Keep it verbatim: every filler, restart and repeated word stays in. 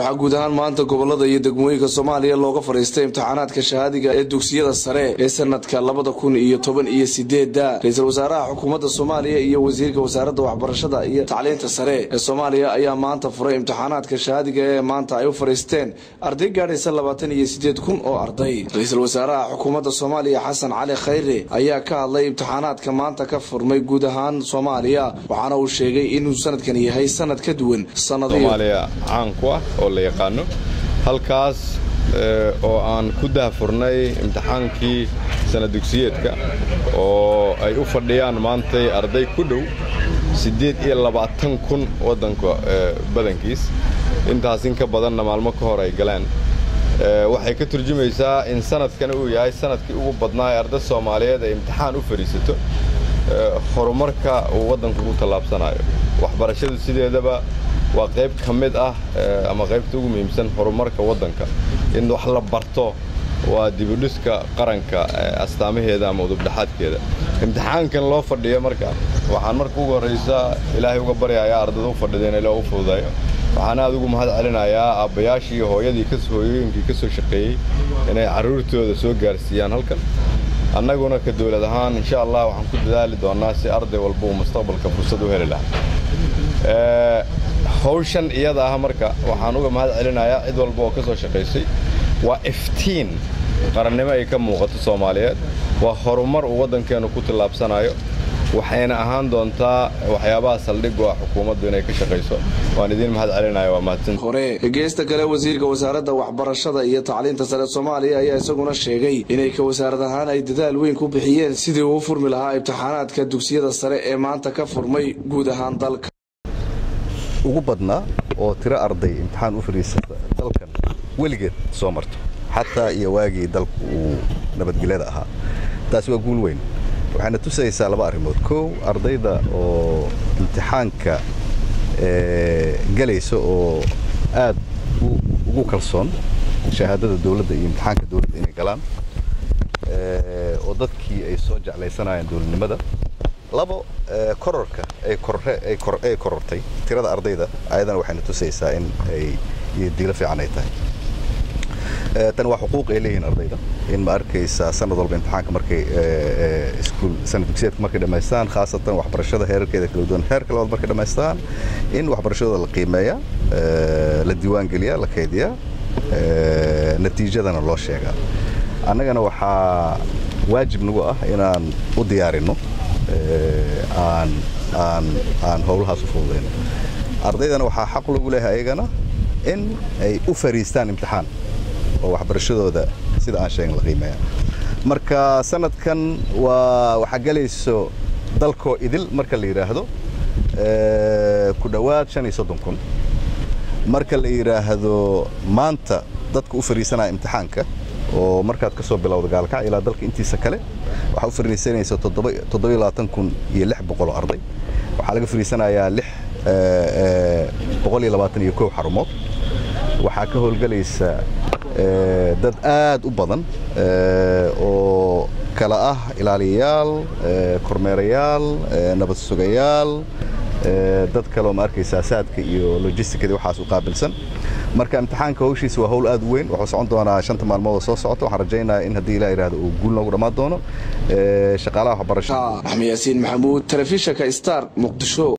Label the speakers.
Speaker 1: waxaa guud ahaan maanta gobolada iyo degmooyinka Soomaaliya looga fariistay imtixaanaadka shahaadiga ee dugsiyada sare ee sanadka labada kun iyo toban iyo sideed. Ra'iisul Wasaaraha Xukuumadda Soomaaliya iyo Wasiirka Wasaaradda Waxbarashada iyo Tacliinta Sare ee Soomaaliya ayaa maanta furay imtixaanaadka shahaadiga ee maanta ay u fariisteen arday gaaraysa labaatan iyo sideed kun oo arday. Ra'iisul Wasaaraha Xukuumadda Soomaaliya Xasan Cali Khayre ayaa ka hadlay imtixaanaadka maanta ka furmay guud ahaan Soomaaliya, waxaana uu sheegay inuu sanadkan yahay sanad ka duwan sanadihii
Speaker 2: Soomaaliya caan ku ah oo la yaqaano halkaas oo aan ku daahfurnay imtixaankii sanad dugsiyeedka oo ay u fadhiyaan maanta arday ku dhow sideed iyo labaatan kun wadanka badankiis intaas in ka badanna maalmo ka hor ay galeen. waxay ka turjumaysaa in sanadkan uu yahay sanadkii ugu badnaa ee arday Soomaaliyeed ay imtixaan u fariisato horumarka uu wadanku u talaabsanayo. waxbarashadu sideedaba waa qayb ka mid ah ama qaybta ugu muhiimsan horumarka wadanka in wax la barto waa dib u dhiska qaranka astaamaheeda ama udubdhaxaadkeeda. imtixaankan loo fadhiyo marka waxaan marka ugu horeysa Ilaahay uga baryayaa ardayda u fadhideen Ilaahay u fududeeyo. waxaan aad ugu mahad celinayaa aabbayaashii iyo hooyadii ka soo hooyooyinkii ka soo shaqeeyay inay caruurtooda soo gaarsiiyaan halkan. annaguna ka dawlad ahaan insha Allah waxaan ku dadaali doonaa si arday walba uu mustaqbalka fursad u heli lahaa. ee hawshan iyada ah marka waxaan uga mahad celinayaa cid walba oo ka soo shaqeysay. waa iftiin qarannimo ay ka muuqato Soomaaliyeed, waa horumar uu wadankeenu ku talaabsanayo, waxayna ahaan doontaa waxyaabaha saldhig ah xukuumaddu inay ka shaqeyso. waan idin mahad celinayaa. waa mahadsan.
Speaker 1: hore geesta kale wasiirka wasaaradda waxbarashada iyo tacliinta sare Soomaaliya ayaa isaguna sheegay inay ka wasaarad ahaan ay dadaal weyn ku bixiyeen sidii uu furmi lahaa imtixaanaadka dugsiyada sare ee maanta ka furmay guud ahaan dalka.
Speaker 3: ugu badnaa oo tiro arday imtixaan u fariisata dalkan weligeed soo marto xataa iyo waagii dalku uu nabadgelyada ahaa. taasi waa guul weyn. waxaana tusaysaa laba arrimood. kow, ardayda oo imtixaanka galaysa oo aad ugu kalsoon shahaadada dawladda iyo imtixaanka dawladda inay galaan oo dadkii ay soo jeclaysanayaan dawladnimada. labo, kororka ay korre ay kor ay korortay tirada ardayda ayadana waxayna tusaysaa in ay diilo fiican ay tahay. tan waa xuquuq ay leeyihiin ardayda in ma arkaysa sanad walba imtixaanka markay iskuul sanad dugsiyeedka markay dhamaystaan, khaasatan waxbarashada heerarkeeda kala duwan heerka labaad markay dhamaystaan in waxbarashadooda la qiimeeyaa, la diiwaan geliyaa, la kaydiyaa, natiijadana loo sheegaa. annagana waxaa waajib nagu ah inaan u diyaarinno aan aan aan howlahaas u fududeyno. ardaydana waxaa xaq lagu leeyahay ayagana in ay u fariistaan imtixaan oo waxbarashadooda sida aan sheegay la qiimeeyaa. marka sanadkan waa waxa galayso dalkoo idil marka la yiraahdo ee ku dhawaad shan iyo soddon kun. marka la yiraahdo maanta dadku u fariisanaa imtixaanka oo markaad ka soo bilowdo gaalka ilaa dalka intiisa kale waxa u fariisanaysa toddoba iyo labaatan kun iyo lix boqol oo arday. waxaa laga fariisanayaa lix boqol iyo labaatan iyo kow xarumood. waxaa ka howlgalaysa dad aad u badan oo kala ah ilaaliyayaal, kormeerayaal, nabad sugayaal, dad kale oo ma arkaysaa saadka iyo logistikada waxaas u qaabilsan. marka imtixaanka hawshiisa waa hawl aad u weyn. wuxuu socon doonaa shanta maalmood oo soo socota. waxaan rajaynayaa in haddii Ilaahay yiraahdo uu guul noogu dhammaan doono. shaqaalaha waxbarashada
Speaker 1: Axmed Yaasiin Maxamuud, Telefishinka Star, Muqdisho.